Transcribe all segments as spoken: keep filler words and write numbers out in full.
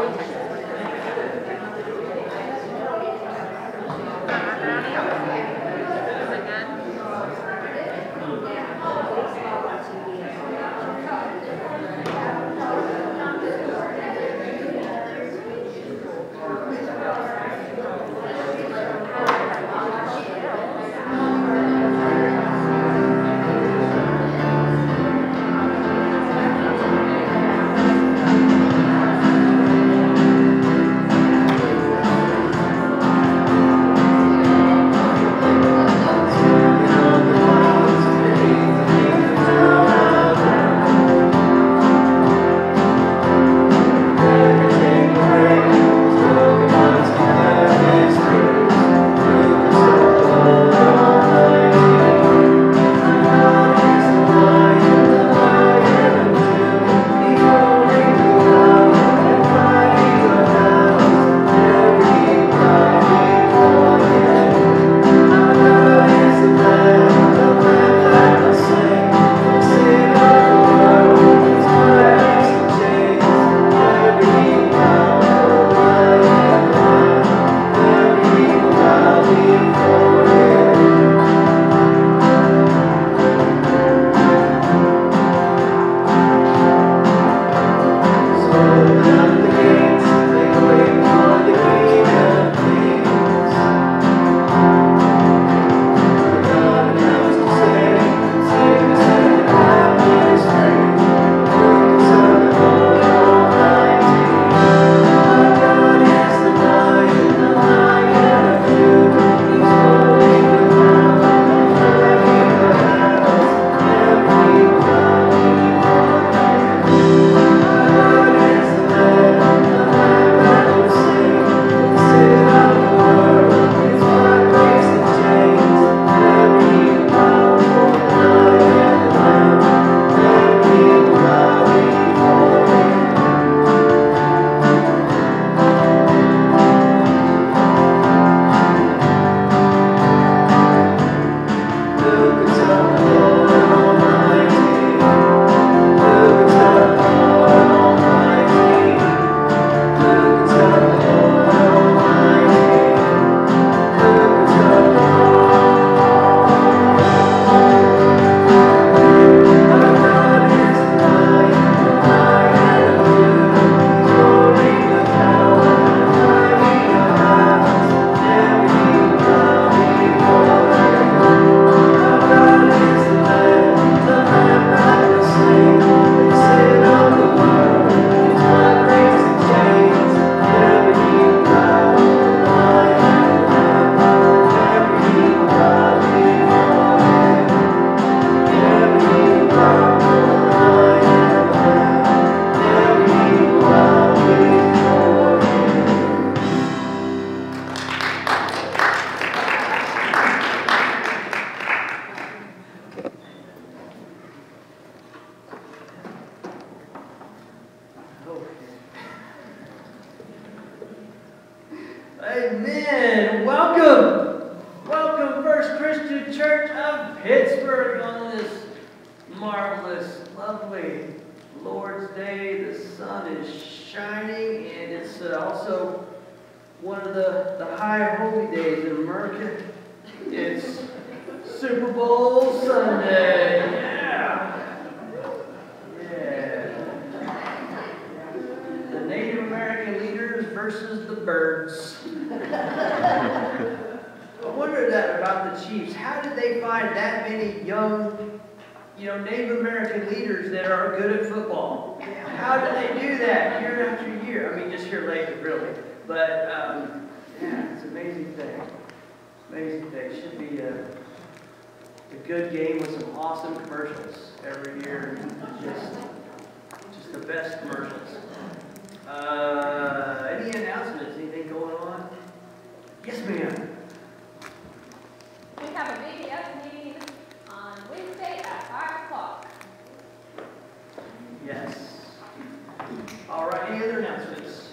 Amen. Welcome. Welcome, First Christian Church of Pittsburgh, on this marvelous, lovely Lord's Day. The sun is shining, and it's uh, also one of the, the high holy days in America. It's Super Bowl Sunday. Yeah. Yeah. The Native American leaders versus the birds. I wondered that about the Chiefs. How did they find that many young, you know, Native American leaders that are good at football? How did they do that year after year? I mean, just here lately, really. But, um, yeah, it's an amazing thing. Amazing thing. It should be a, a good game with some awesome commercials every year. Just, just the best commercials. Uh, any announcements? Anything going on? Yes, ma'am. We have a B B S meeting on Wednesday at five o'clock. Yes. All right, any other announcements?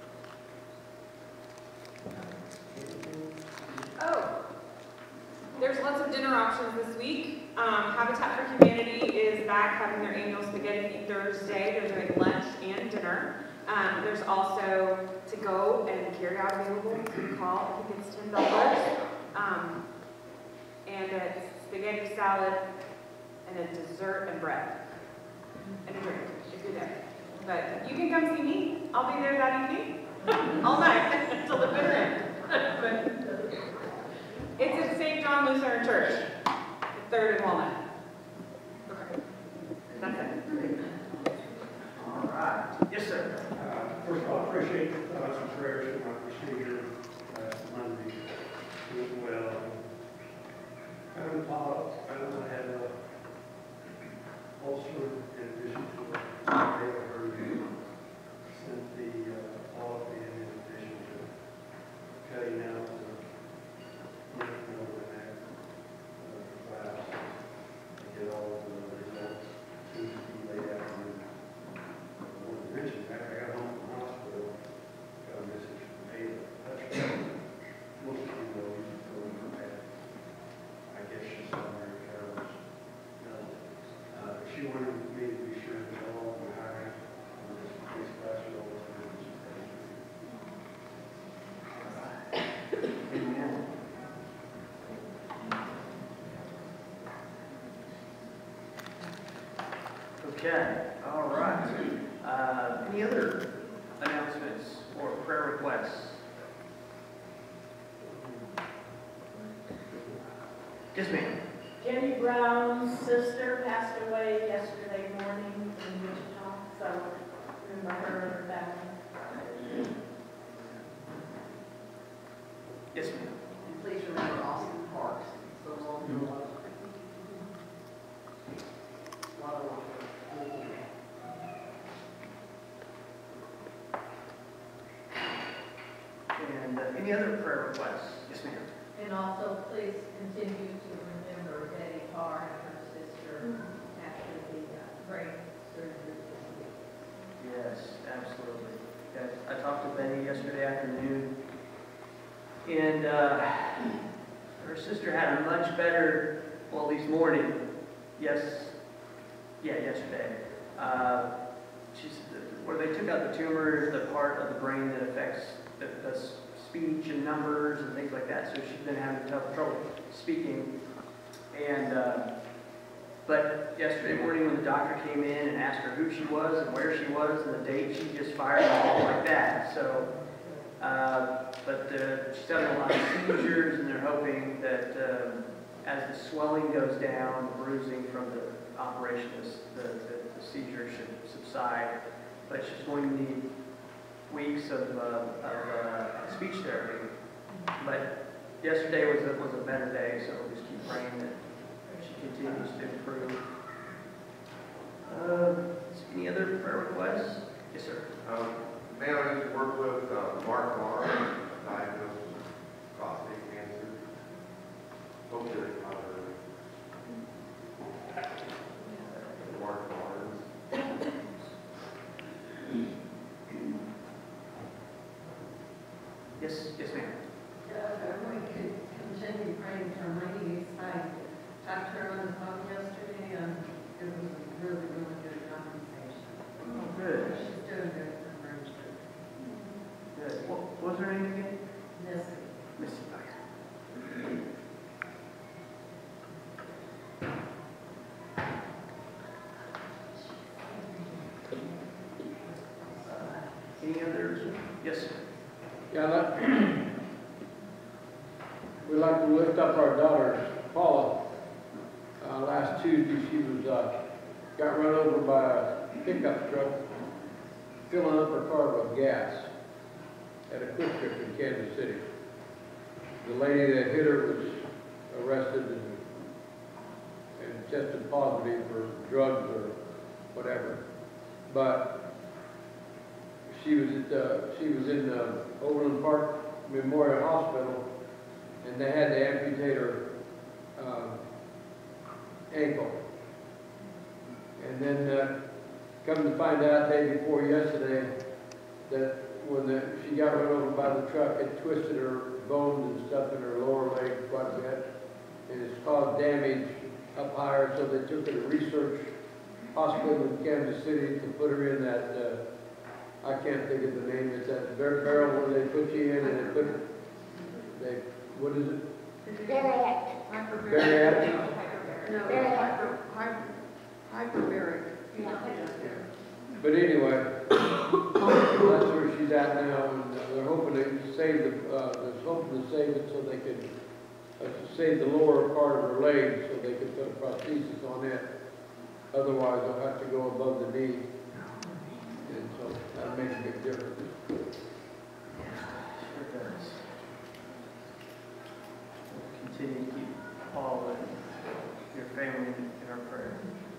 Oh, there's lots of dinner options this week. Um, Habitat for Humanity is back having their annual Spaghetti Feed Thursday. They're doing lunch and dinner. Um, there's also to go and carry out available to call. I think it's ten dollars. Um, and it's spaghetti salad and a dessert and bread and a drink if you're there. But you can come see me. I'll be there that evening all night until the bitter end. But it's at Saint John Lutheran Church, the third and Walnut. Okay. That's it. All right. Yes, sir. Uh, First of all, I appreciate the thoughts and prayers for my procedure last Monday. It went well. Kind of thought, I know I had a ulcer in addition to a fatal hernia. Sent the uh, policy in in addition to cutting out the lymph node and that uh, valve to get all of the results Tuesday late afternoon. I wanted to mention that I got home from the hospital, got a message from Ada. That's most of you know he's going for that. I guess she's somewhere in Carol's. Uh, she wanted me to be sure that all of the hiring on this police class role was in this Amen. Okay, all right. Uh, any other announcements or prayer requests? Yes, ma'am. Jenny Brown's sister passed away yesterday morning in Wichita, so remember her and her family. Yes, ma'am. And please remember Austin Parks. So long for love. A lot of love. And uh, any other prayer requests? Yes, ma'am. And also, please continue to remember Betty Carr and her sister after the uh, brain surgery this week. Yes, absolutely. Yes, I talked to Betty yesterday afternoon, and uh, her sister had a much better, well, at least morning. Yes, yeah, yesterday. Uh, she's where they took out the tumor is the part of the brain that affects the, the speech and numbers and things like that. So she's been having tough trouble speaking, and. Uh, But yesterday morning when the doctor came in and asked her who she was and where she was and the date, she just fired off like that. So, uh, but uh, she's having a lot of seizures, and they're hoping that uh, as the swelling goes down, the bruising from the operation, the, the, the seizure should subside. But she's going to need weeks of, uh, of uh, speech therapy. But yesterday was a, was a better day, so we'll just keep praying that she continues to improve. Uh, any other prayer requests? Yes, sir. Um, man, I used to work with uh, Mark Marr, diagnosed with prostate cancer. Hope that it's not her. Mark Marr. Yes, yes, ma'am. Uh, we could continue praying for Lady. I talked to her on the phone yesterday, and it was a really, really good conversation. Oh, good. She's doing good for her. Good. What, what was her name again? Missy. Missy. Okay. Any others? Yes, sir. Yeah, that, we'd like to lift up our daughter, Paula. Uh, last Tuesday, she was, uh, got run over by a pickup truck filling up her car with gas at a quick trip in Kansas City. The lady that hit her was arrested and, and tested positive for drugs or whatever. But she was at, uh, she was in uh, Overland Park Memorial Hospital, and they had to amputate her uh, ankle. And then uh, come to find out day before yesterday that when the, she got run over by the truck, it twisted her bones and stuff in her lower leg quite a bit, and it's caused damage up higher. So they took her to Research Hospital in Kansas City to put her in that uh, I can't think of the name, it's that bar- barrel where they put you in and they put, they, what is it? Bariatric. Bariatric? No, hyper, hyper, hyperbaric. But anyway, that's where she's at now, and they're hoping to save the, uh, they're hoping to save it so they could, uh, to save the lower part of her leg so they could put a prosthesis on it. Otherwise, they'll have to go above the knee. And so that'll make a big difference. Sure does. We'll continue to keep Paul and your family in our prayer.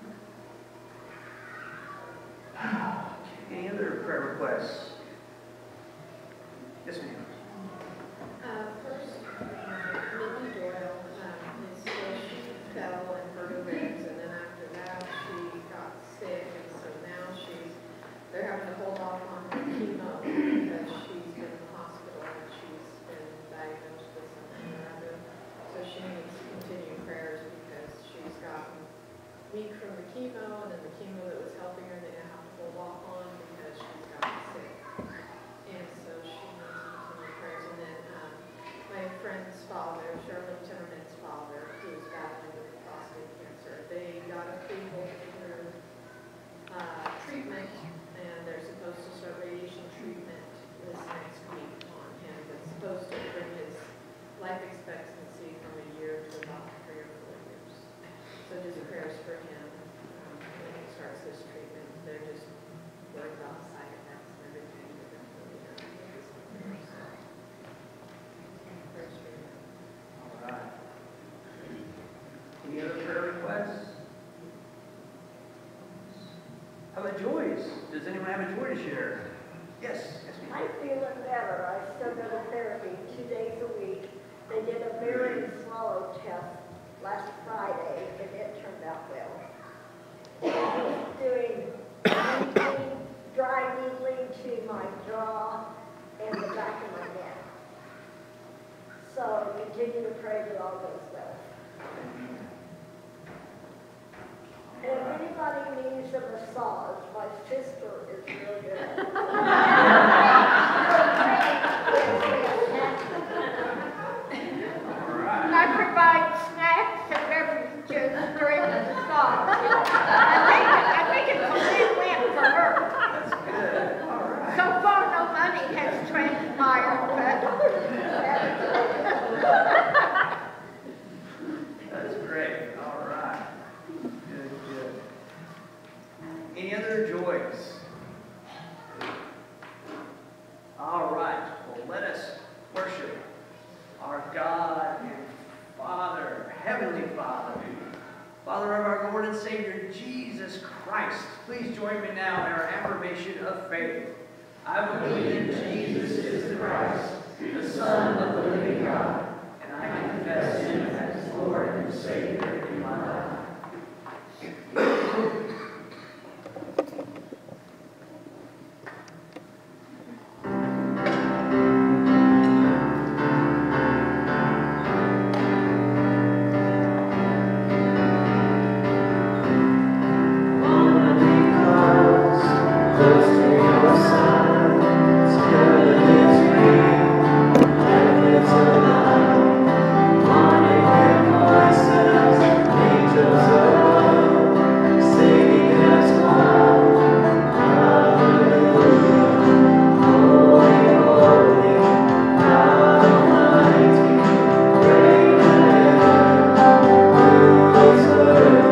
Any other prayer requests? Yes, ma'am. Uh, first, uh, Minnie Doyle, um, is, she fell and hurt her ribs, and then after that, she got sick, and so now she's, they're having to hold off on her chemo because she's been in the hospital and she's been diagnosed with something or other. So she needs continued prayers because she's gotten weak from the chemo, and then the chemo that was helping her, they have to hold off on because she's gotten sick. And so she needs continued prayers. And then um, my friend's father, Shirley Timmerman's father, who's battling with prostate cancer, they got approval for uh, treatment, and they're supposed to start radiation treatment this next week on him. It's supposed to bring his life expectancy from a year to about three or four years. So just prayers for him um, when he starts this treatment. They're just worried about side effects and everything. But that's really not good. So, prayers for him. All right. Any other prayer requests? How about joys? Does anyone have a joy to share? Yes. Yes, ma'am. I'm feeling better. I still go to therapy two days a week. They did a Mary swallow test last Friday, and it turned out well. It's doing needling, dry needling to my jaw and the back of my neck. So continue to pray that all goes well. And if anybody needs a massage, my sister is real good at it. I provide snacks and beverages during the massage. I think, I think it's a win-win for her. That's good. All right. So far, no money has transpired, but That's great. All right. Good, good. Any other joys? All right. Well, let us worship our God and Father, Heavenly Father, Father of our Lord and Savior, Jesus Christ. Please join me now in our affirmation of faith. I believe that Jesus is the Christ, the Son of the living God, and I confess him as Lord and Savior in my life.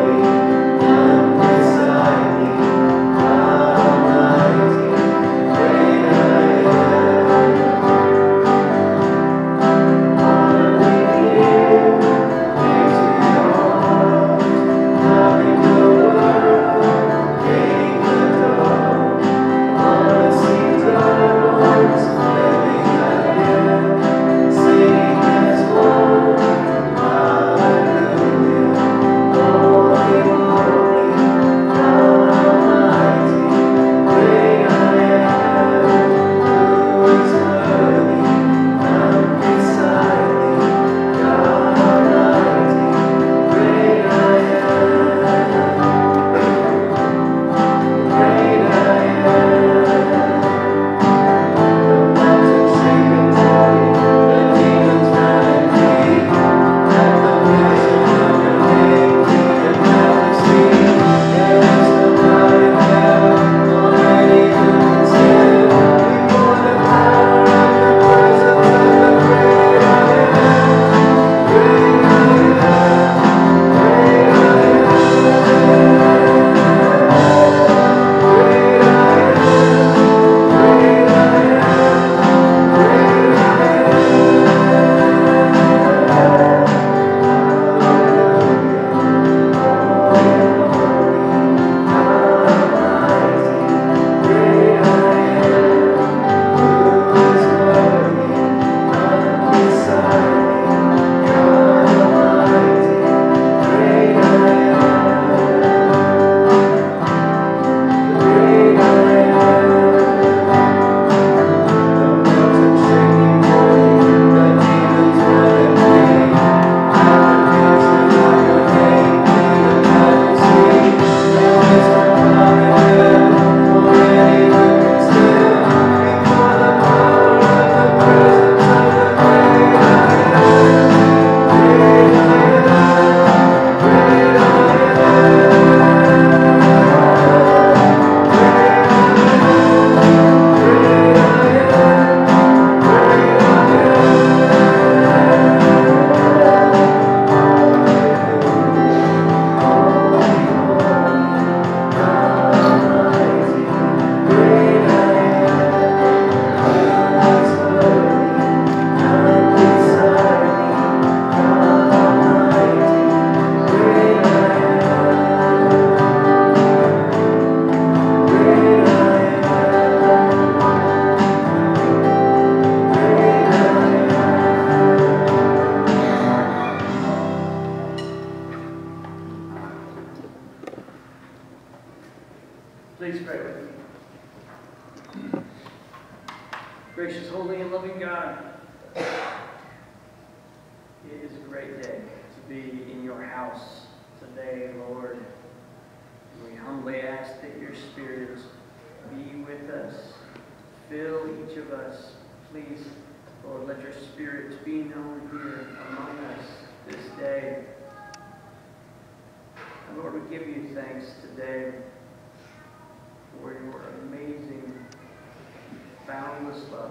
Praise Gracious, holy, and loving God, it is a great day to be in your house today, Lord. We humbly ask that your Spirit be with us, fill each of us. Please, Lord, let your Spirit be known here among us this day. And Lord, we give you thanks today for your amazing, boundless love,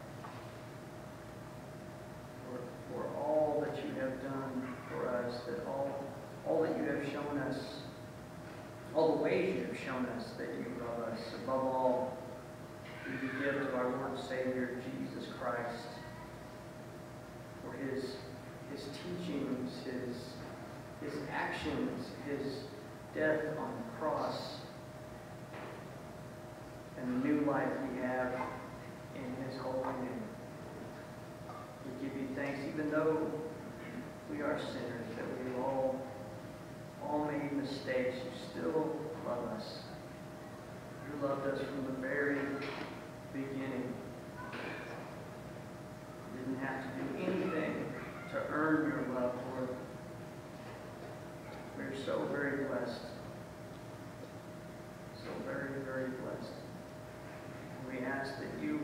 for, for all that you have done for us, that all, all that you have shown us, all the ways you have shown us that you love us. Above all, we give to our Lord and Savior, Jesus Christ, for his, his teachings, his, his actions, his death on the cross, and the new life we have in his holy name. We give you thanks, even though we are sinners, that we all, all made mistakes. You still love us. You loved us from the very beginning. You didn't have to do anything to earn your love, Lord. We're so very blessed. So very, very blessed. We ask that you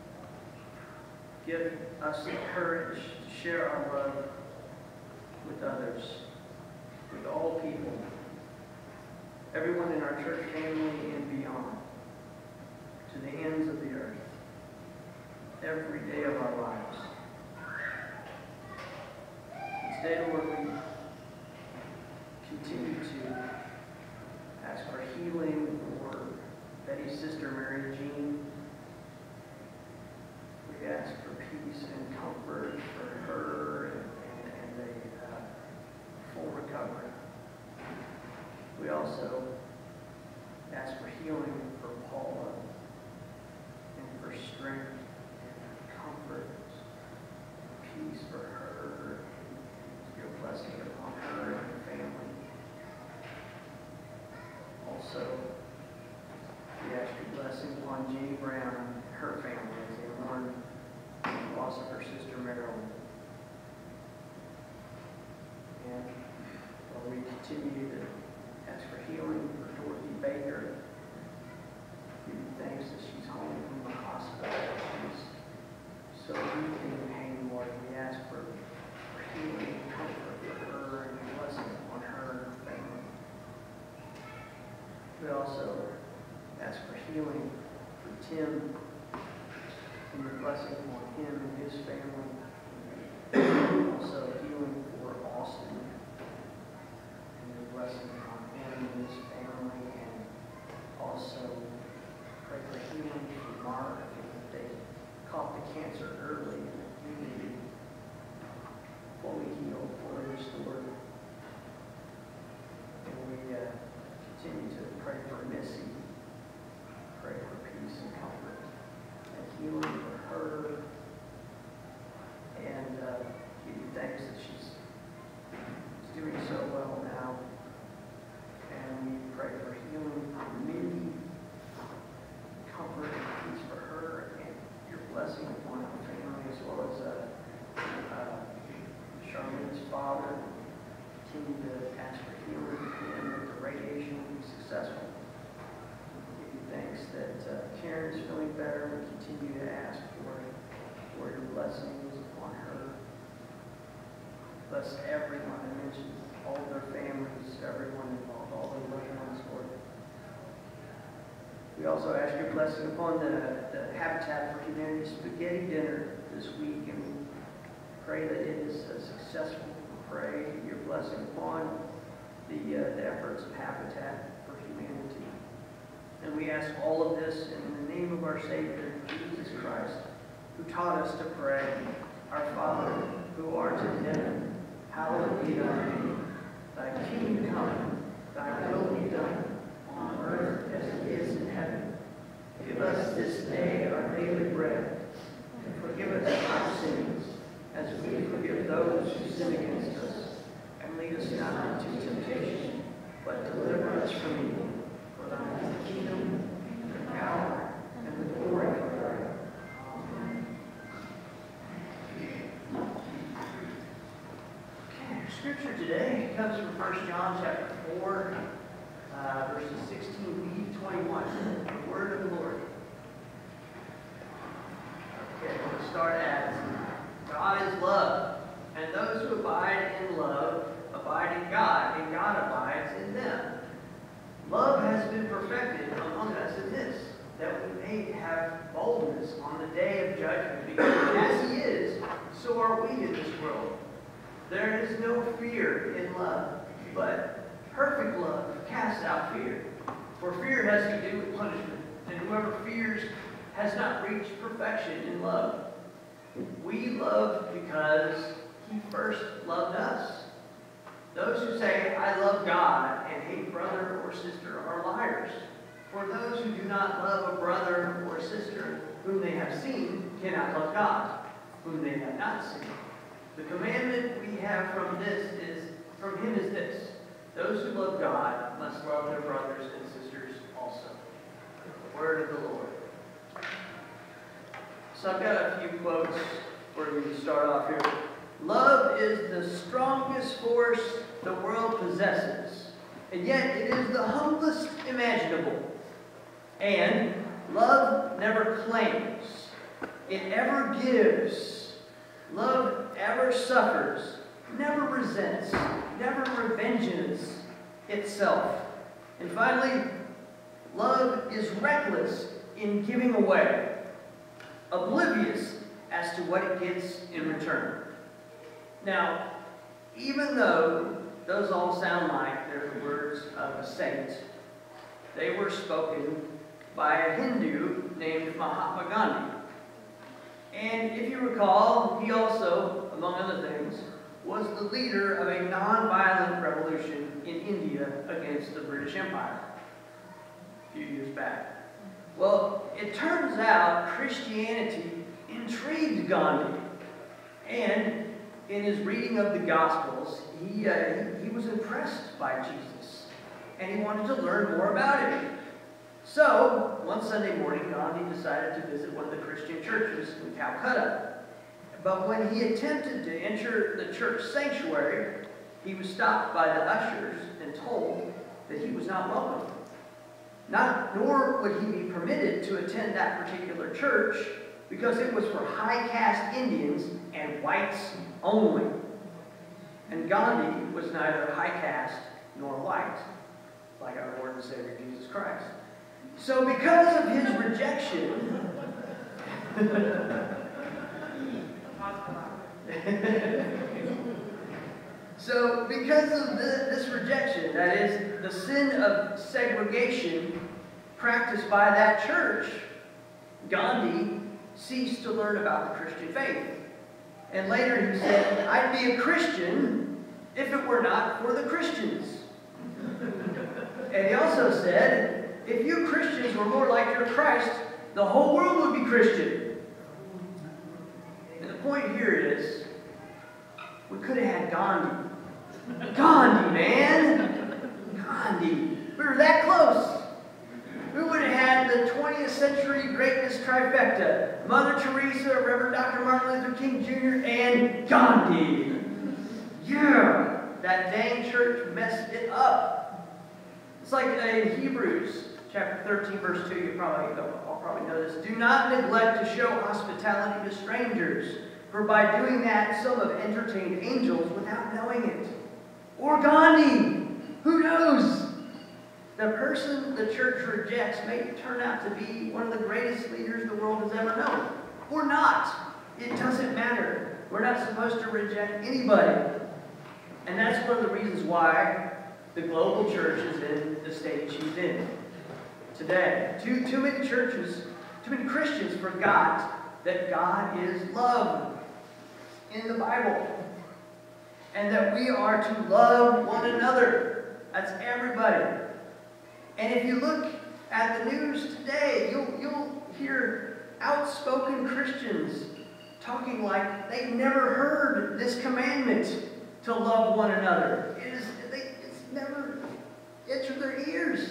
give us the courage to share our love with others, with all people, everyone in our church family and beyond, to the ends of the earth, every day of our lives. Instead, Lord, we continue to ask for healing for Betty's sister, Mary Jean. We ask for peace and comfort for her and, and, and a uh, full recovery. We also ask for healing for Paula and for strength and comfort, peace for her, and your blessing upon her and her family. Also, we ask your blessing upon Jeannie Brown and her family as they mourn the loss of her sister Marilyn. And while we continue to ask for healing for Dorothy Baker, give you thanks that she's home from the hospital. She's so weak in pain, Lord. We ask for, for healing and comfort for her and your blessing upon her and her family. We also ask for healing for Tim and your blessing upon him and his family. Also healing for Austin and your blessing upon him and his family. And also pray for healing for Mark and that they caught the cancer early and that you may be fully healed, fully restored. And we uh, continue to pray for Missy. Pray for peace and comfort and healing for her. And uh, give you thanks that she's doing so well now. And we pray for healing for Mindy, comfort and peace for her, and your blessing upon her family, as well as uh, uh, Charlotte's father. Continue to ask for healing for him, that the radiation will be successful. Give you thanks that uh, Karen's feeling better. We continue to ask for, for your blessings upon her. Bless everyone. I mentioned all their families, everyone involved, all their loved ones, Lord. We also ask your blessing upon the, the Habitat for Humanity spaghetti dinner this week, and we pray that it is uh, successful. Pray your blessing upon the, uh, the efforts of Habitat for Humanity. And we ask all of this in the name of our Savior, Jesus Christ, who taught us to pray, Our Father, who art in heaven, hallowed be thy name. Thy kingdom come, thy will be done, on earth as it is in heaven. Give us this day our daily bread, and forgive us our sins, as we forgive those who sin against us. And lead us not into temptation, but deliver us from evil. For thine is the kingdom, and the power, and the glory forever. Amen. comes from First John chapter four, uh, verses sixteen b to twenty-one. The word of the Lord. Okay, we'll start at God is love, and those who abide in love abide in God, and God abides in them. Love has been perfected among us in this, that we may have boldness on the day of judgment, because as He is, so are we in this world. There is no fear in love, but perfect love casts out fear. For fear has to do with punishment, and whoever fears has not reached perfection in love. We love because He first loved us. Those who say, I love God, and hate brother or sister are liars. For those who do not love a brother or sister whom they have seen cannot love God, whom they have not seen. The commandment we have from this is from Him is this: those who love God must love their brothers and sisters also. The word of the Lord. So I've got a few quotes for you to start off here. Love is the strongest force the world possesses, and yet it is the humblest imaginable. And love never claims, it ever gives. Love ever suffers, never resents, never revenges itself. And finally, love is reckless in giving away, oblivious as to what it gets in return. Now, even though those all sound like they're the words of a saint, they were spoken by a Hindu named Mahatma Gandhi. And if you recall, he also, among other things, was the leader of a non-violent revolution in India against the British Empire a few years back. Well, it turns out Christianity intrigued Gandhi, and in his reading of the Gospels, he, uh, he, he was impressed by Jesus, and he wanted to learn more about him. So, one Sunday morning, Gandhi decided to visit one of the Christian churches in Calcutta. But when he attempted to enter the church sanctuary, he was stopped by the ushers and told that he was not welcome. Not, nor would he be permitted to attend that particular church, because it was for high-caste Indians and whites only. And Gandhi was neither high-caste nor white, like our Lord and Savior Jesus Christ. So because of his rejection, so because of the, this rejection, that is, the sin of segregation practiced by that church, Gandhi ceased to learn about the Christian faith. And later he said, I'd be a Christian if it were not for the Christians. And he also said, if you Christians were more like your Christ, the whole world would be Christian. And the point here is, we could have had Gandhi. Gandhi, man! Gandhi. We were that close. We would have had the twentieth century greatness trifecta: Mother Teresa, Reverend Doctor Martin Luther King Junior, and Gandhi. Yeah! That dang church messed it up. It's like in Hebrews chapter thirteen, verse two, you probably, I'll probably know this. Do not neglect to show hospitality to strangers, for by doing that some have entertained angels without knowing it. Or Gandhi. Who knows? The person the church rejects may turn out to be one of the greatest leaders the world has ever known. Or not. It doesn't matter. We're not supposed to reject anybody. And that's one of the reasons why the global church is in the state she's in today. Too, too many churches, too many Christians forgot that God is love in the Bible. And that we are to love one another. That's everybody. And if you look at the news today, you'll, you'll hear outspoken Christians talking like they've never heard this commandment to love one another. It is, they, it's never entered their ears.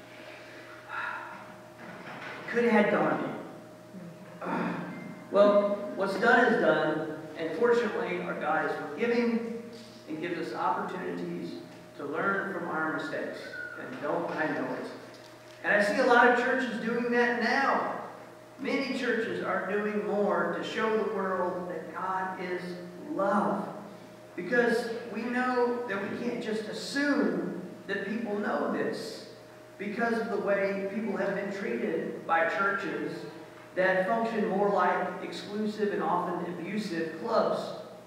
Could have had Gandhi. Well, what's done is done, and fortunately, our God is forgiving, and gives us opportunities to learn from our mistakes. And don't I know it? And I see a lot of churches doing that now. Many churches are doing more to show the world that God is love. Because we know that we can't just assume that people know this because of the way people have been treated by churches that function more like exclusive and often abusive clubs.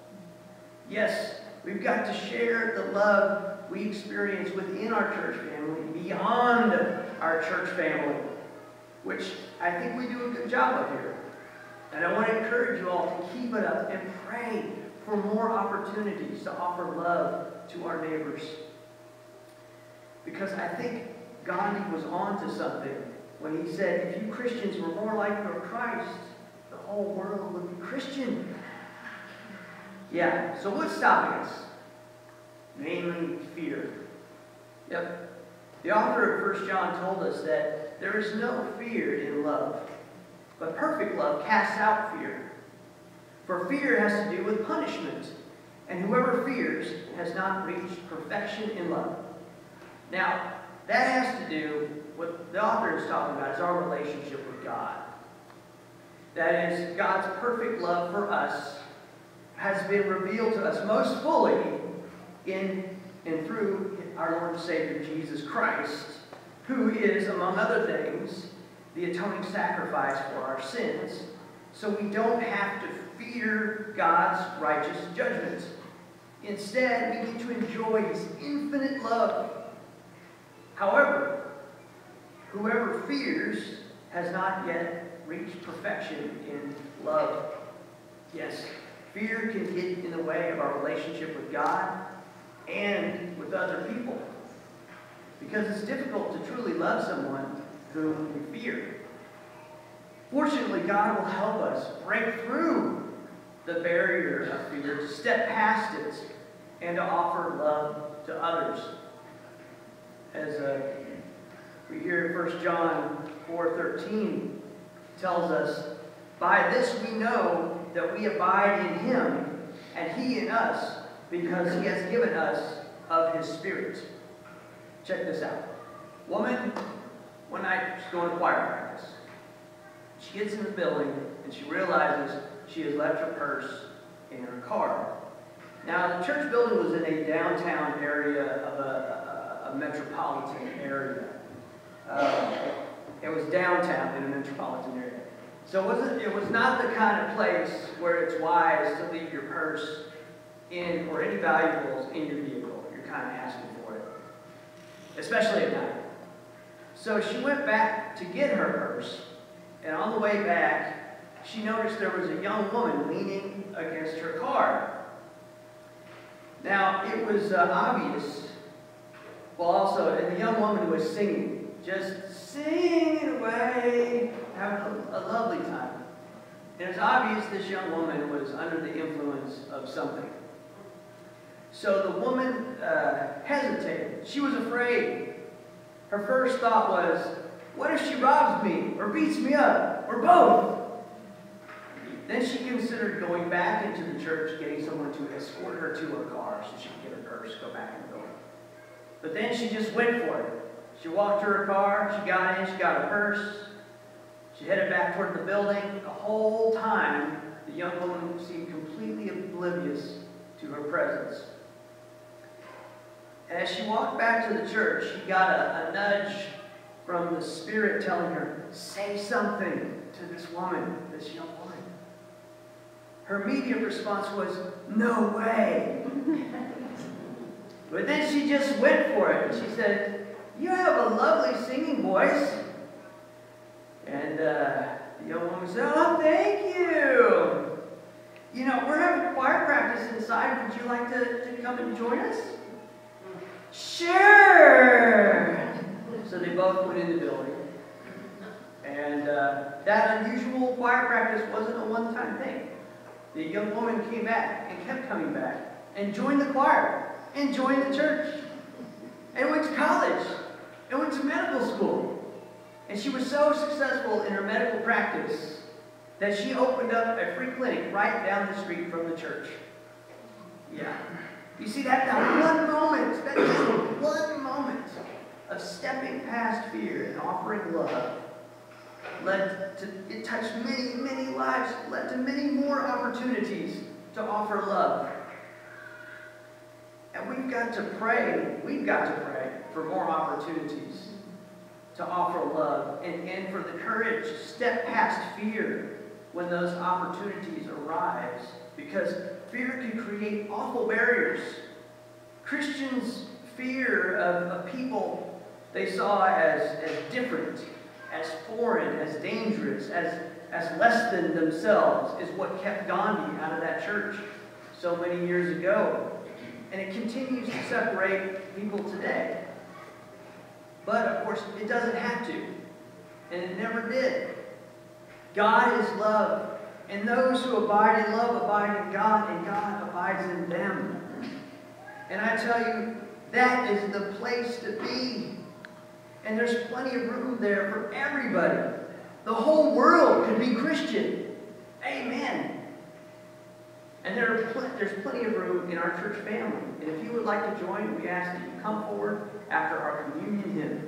Yes, we've got to share the love we experience within our church family, beyond our church family, which I think we do a good job of here. And I want to encourage you all to keep it up and pray for more opportunities to offer love to our neighbors. Because I think Gandhi was on to something when he said, if you Christians were more like your Christ, the whole world would be Christian. Yeah, so what's stopping us? Mainly fear. Yep. The author of First John told us that there is no fear in love, but perfect love casts out fear. For fear has to do with punishment, and whoever fears has not reached perfection in love. Now, that has to do, what the author is talking about is our relationship with God. That is, God's perfect love for us has been revealed to us most fully in and through our Lord and Savior Jesus Christ, who is, among other things, the atoning sacrifice for our sins, so we don't have to fear God's righteous judgment. Instead, we get to enjoy His infinite love. However, whoever fears has not yet reached perfection in love. Yes, fear can get in the way of our relationship with God and with other people, because it's difficult to truly love someone whom we fear. Fortunately, God will help us break through the barrier of fear, to step past it, and to offer love to others. As uh, we hear in First John four thirteen tells us, by this we know that we abide in Him, and He in us, because He has given us of His Spirit. Check this out. Woman, one night she's going to choir practice. She gets in the building and she realizes she has left her purse in her car. Now, the church building was in a downtown area of a, a, a metropolitan area. Uh, it was downtown in a metropolitan area. So it, wasn't, it was not the kind of place where it's wise to leave your purse in or any valuables in your vehicle. You're kind of asking for it, especially at night. So she went back to get her purse, and on the way back, she noticed there was a young woman leaning against her car. Now, it was uh, obvious, well also, and the young woman was singing, just singing away, having a, a lovely time. And it's obvious this young woman was under the influence of something. So the woman uh, hesitated. She was afraid. Her first thought was, what if she robs me, or beats me up, or both? Then she considered going back into the church, getting someone to escort her to her car so she could get her purse, go back in the building. But then she just went for it. She walked to her car, she got in, she got her purse, she headed back toward the building. The whole time, the young woman seemed completely oblivious to her presence. And as she walked back to the church, she got a, a nudge from the Spirit telling her, say something to this woman, this young woman. Her immediate response was, no way. But then she just went for it. She said, you have a lovely singing voice. And uh, the young woman said, oh, thank you. You know, we're having choir practice inside. Would you like to, to come and join us? Sure. So they both went in the building. And uh, that unusual choir practice wasn't a one-time thing. The young woman came back and kept coming back and joined the choir and joined the church and went to college and went to medical school. And she was so successful in her medical practice that she opened up a free clinic right down the street from the church. Yeah. You see, that, that one moment, that just one moment of stepping past fear and offering love led to, it touched many, many lives, led to many more opportunities to offer love. And we've got to pray, we've got to pray for more opportunities to offer love and, and for the courage to step past fear when those opportunities arise. Because fear can create awful barriers. Christians' fear of, of people they saw as, as different, as foreign, as dangerous, as, as less than themselves is what kept Gandhi out of that church so many years ago. And it continues to separate people today. But, of course, it doesn't have to. And it never did. God is love. And those who abide in love abide in God, and God abides in them. And I tell you, that is the place to be. And there's plenty of room there for everybody. The whole world could be Christian. Amen. And there are pl- there's plenty of room in our church family. And if you would like to join, we ask that you come forward after our communion hymn.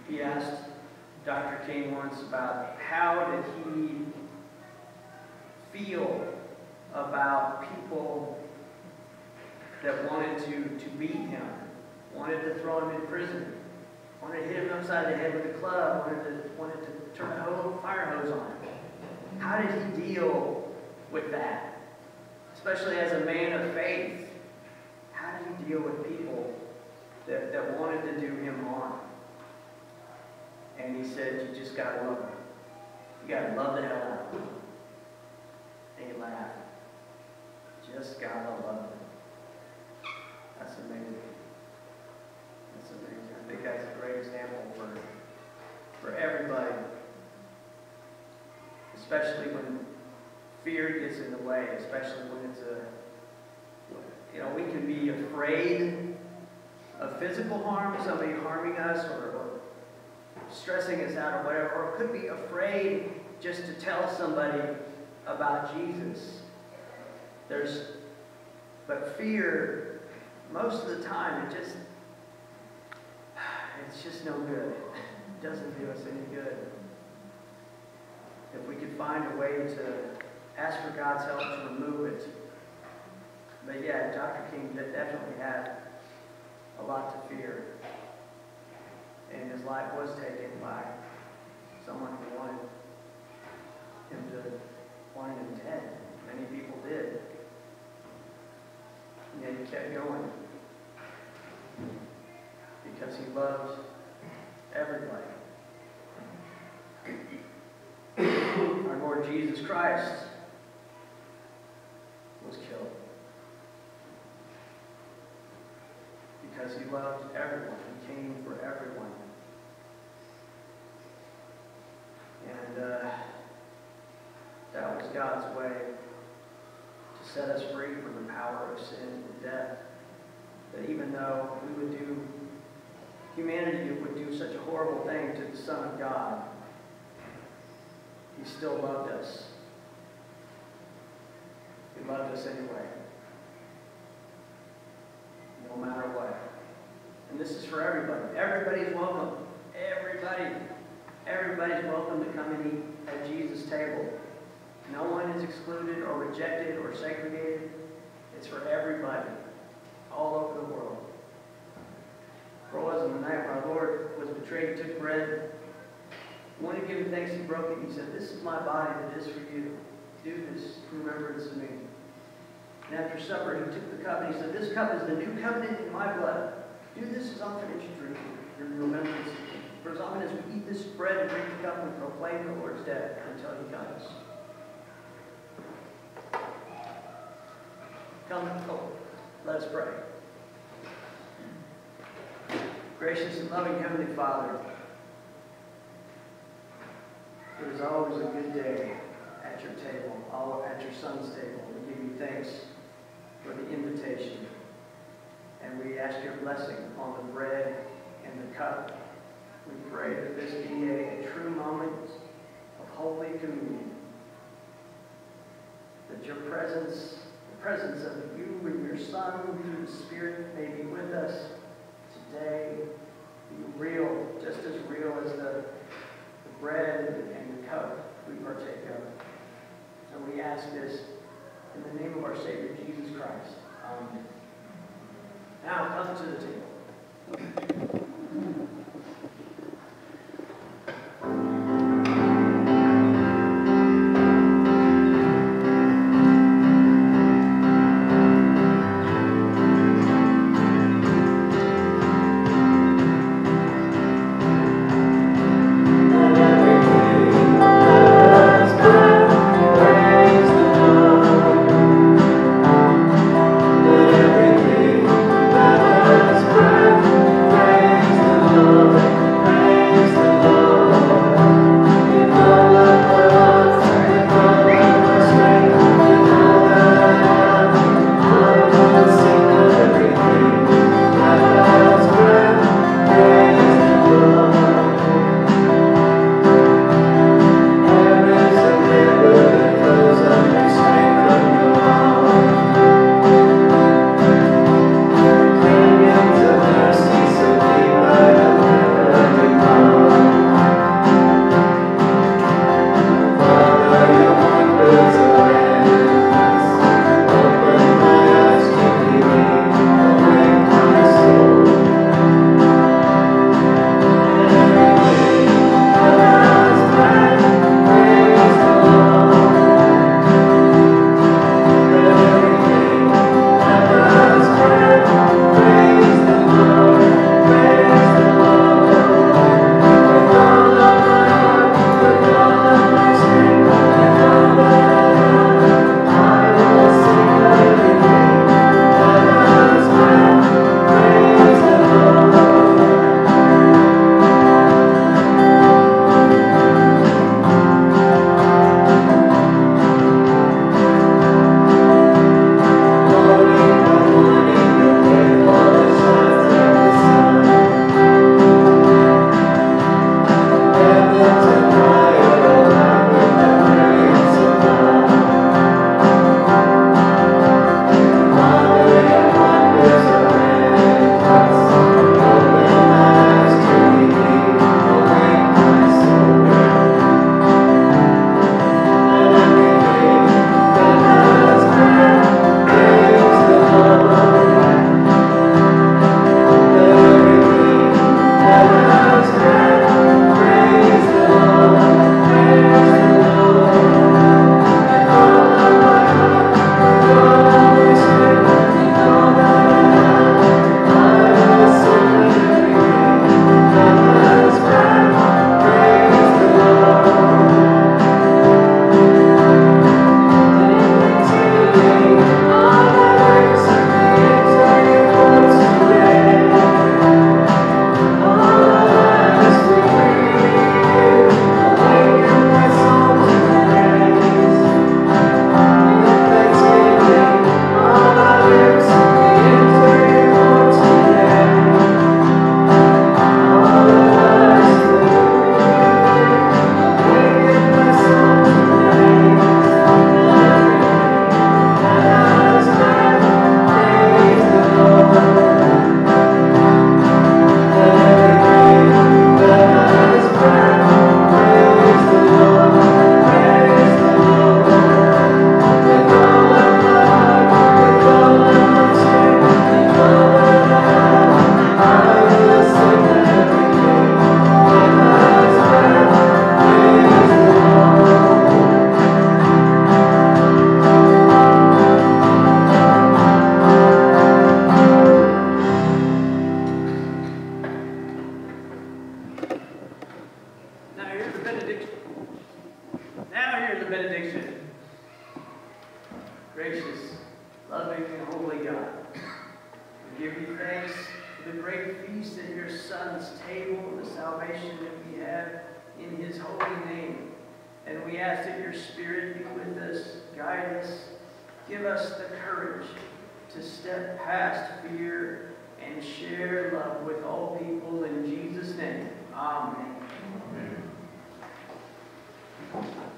he asked Doctor King once about how did he feel about people that wanted to, to beat him, wanted to throw him in prison, wanted to hit him upside the head with a club, wanted to, wanted to turn a ho- fire hose on him. How did he deal with that? Especially as a man of faith, how did he deal with people that, that wanted to do him harm? And he said, you just gotta love them. You gotta love the hell out of them. And he laughed. Just gotta love them. That's amazing. That's amazing. I think that's a great example for, for everybody. Especially when fear gets in the way, especially when it's a, you know, we can be afraid of physical harm, somebody harming us or, or stressing us out or whatever, or could be afraid just to tell somebody about Jesus. There's, but fear, most of the time, it just, it's just no good. It doesn't do us any good. If we could find a way to ask for God's help to remove it. But yeah, Doctor King definitely had a lot to fear. And his life was taken by someone who wanted him to, wanted him dead. Many people did. And yet he kept going. Because he loved everybody. Our Lord Jesus Christ was killed because he loved everyone. He came for everyone. And uh, that was God's way to set us free from the power of sin and death. That even though we would do, humanity would do such a horrible thing to the Son of God, he still loved us. He loved us anyway. No matter what. And this is for everybody. Everybody's welcome. Everybody. Everybody's welcome to come and eat at Jesus' table. No one is excluded or rejected or segregated. It's for everybody. All over the world. For it was on the night when our Lord was betrayed, he took bread. When he gave thanks, he broke it. He said, this is my body that is for you. Do this in remembrance of me. And after supper, he took the cup and he said, this cup is the new covenant in my blood. Do this as often as you drink it in remembrance of me. For as often as we eat this bread and drink the cup, we proclaim the Lord's death until he comes. Come, oh, let us pray. Gracious and loving Heavenly Father, it is always a good day at your table, all at your Son's table. We give you thanks for the invitation. And we ask your blessing upon the bread and the cup. We pray that this be a, a true moment of Holy Communion. That your presence, the presence of you and your Son through the Spirit may be with us today. Be real, just as real as the bread and the cup we partake of. And we ask this in the name of our Savior, Jesus Christ. Amen. Now, come to the table. Praise Gracious, loving, and holy God, we give you thanks for the great feast at your Son's table and the salvation that we have in his holy name. And we ask that your Spirit be with us, guide us, give us the courage to step past fear and share love with all people in Jesus' name. Amen. Amen.